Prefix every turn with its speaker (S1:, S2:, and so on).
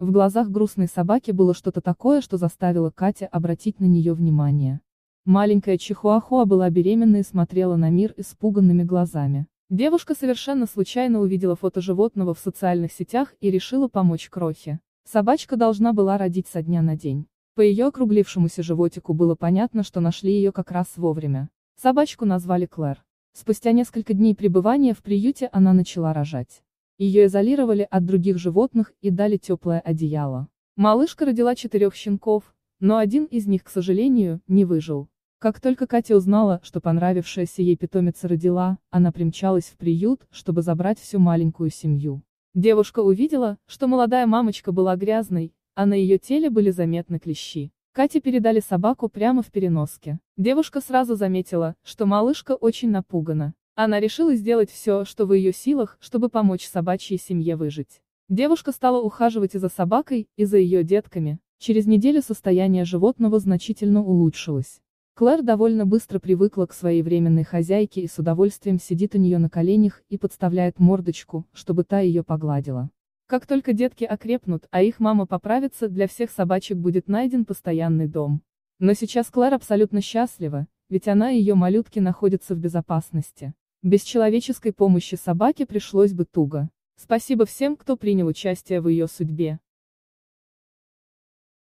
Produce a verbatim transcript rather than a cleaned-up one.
S1: В глазах грустной собаки было что-то такое, что заставило Катя обратить на нее внимание. Маленькая чихуахуа была беременна и смотрела на мир испуганными глазами. Девушка совершенно случайно увидела фото животного в социальных сетях и решила помочь крохе. Собачка должна была родить со дня на день. По ее округлившемуся животику было понятно, что нашли ее как раз вовремя. Собачку назвали Клэр. Спустя несколько дней пребывания в приюте она начала рожать. Ее изолировали от других животных и дали теплое одеяло. Малышка родила четырех щенков, но один из них, к сожалению, не выжил. Как только Катя узнала, что понравившаяся ей питомица родила, она примчалась в приют, чтобы забрать всю маленькую семью. Девушка увидела, что молодая мамочка была грязной, а на ее теле были заметны клещи. Кате передали собаку прямо в переноске. Девушка сразу заметила, что малышка очень напугана. Она решила сделать все, что в ее силах, чтобы помочь собачьей семье выжить. Девушка стала ухаживать и за собакой, и за ее детками. Через неделю состояние животного значительно улучшилось. Клэр довольно быстро привыкла к своей временной хозяйке и с удовольствием сидит у нее на коленях и подставляет мордочку, чтобы та ее погладила. Как только детки окрепнут, а их мама поправится, для всех собачек будет найден постоянный дом. Но сейчас Клэр абсолютно счастлива, ведь она и ее малютки находятся в безопасности. Без человеческой помощи собаке пришлось бы туго. Спасибо всем, кто принял участие в ее судьбе.